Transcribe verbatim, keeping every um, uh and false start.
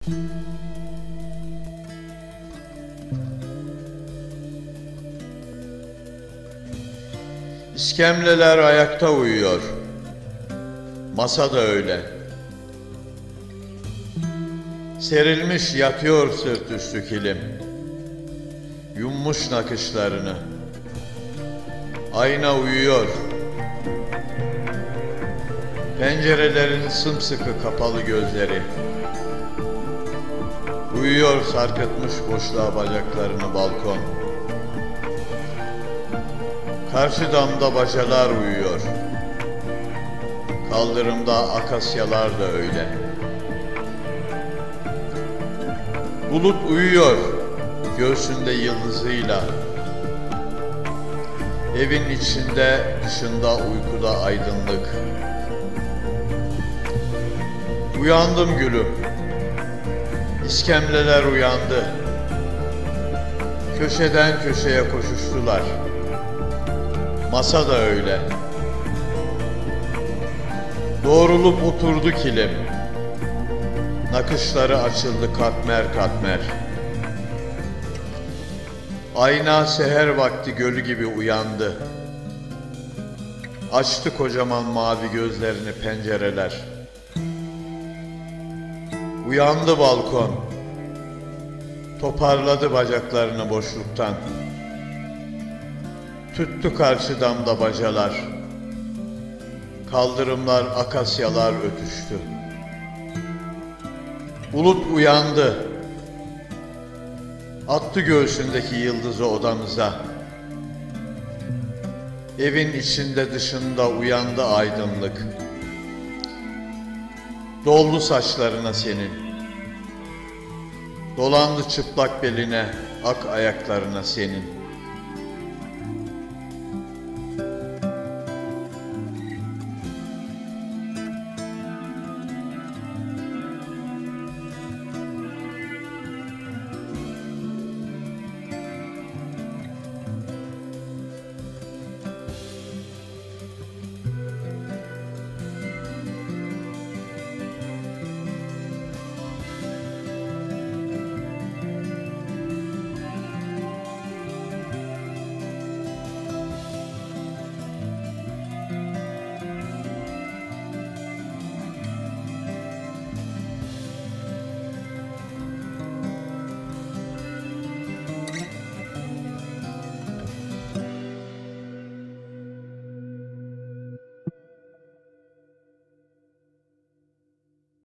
İskemleler ayakta uyuyor, masa da öyle. Serilmiş yatıyor sırt üstü kilim, yummuş nakışlarını. Ayna uyuyor, pencerelerin sımsıkı kapalı gözleri. Uyuyor sarkıtmış boşluğa bacaklarını balkon. Karşı damda bacalar uyuyor, kaldırımda akasyalar da öyle. Bulut uyuyor göğsünde yıldızıyla. Evin içinde dışında uykuda aydınlık. Uyandım gülüm, İskemleler uyandı. Köşeden köşeye koşuştular. Masa da öyle. Doğrulup oturdu kilim. Nakışları açıldı katmer katmer. Ayna seher vakti gölü gibi uyandı. Açtı kocaman mavi gözlerini pencereler. Uyandı balkon. Toparladı bacaklarını boşluktan. Tüttü karşı damda bacalar. Kaldırımlar, akasyalar ötüştü. Bulut uyandı. Attı göğsündeki yıldızı odamıza. Evin içinde dışında uyandı aydınlık. Doldu saçlarına senin. Dolandı çıplak beline, ak ayaklarına senin.